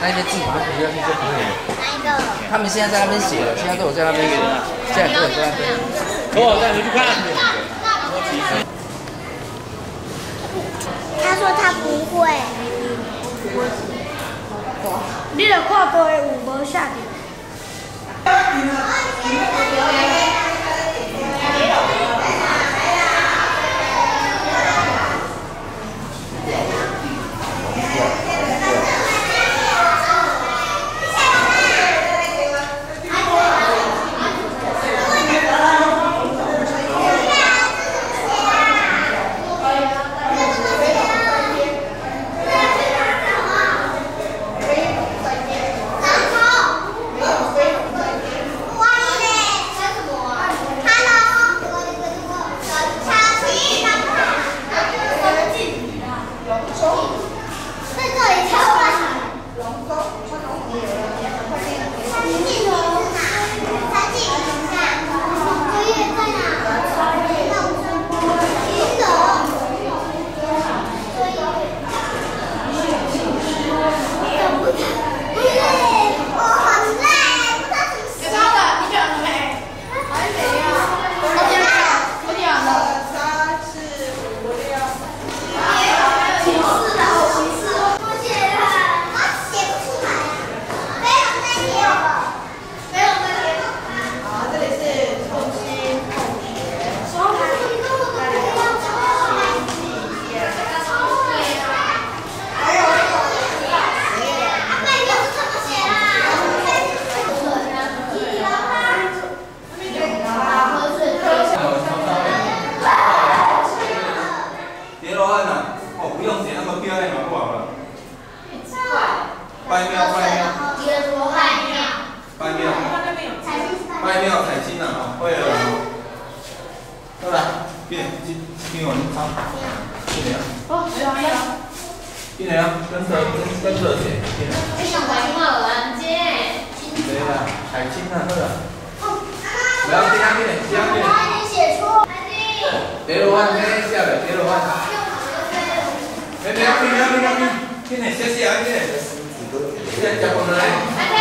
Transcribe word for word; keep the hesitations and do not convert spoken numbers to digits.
那些字把它涂下去就可以了。 哪一个？ 他们现在在那边写了，现在都有在那边写，现在都有在那边。哦，带回去看。 他说他不会。 你著看过的有无写着？ 拜庙，拜庙，拜庙，拜庙彩金啊，哦，会了。好啦，今年今今年我们抄，今年啊。哦，没有没有。今年啊，跟着跟跟着写，今年。 你想玩嘛？玩这。 对啦，彩金啊，好啦。不要这样，今年这样今年。 我已经写错。 第六番，这下来第六番。没没要紧，没要紧，没要紧，今年写写啊，今年。 现在结婚了嘞。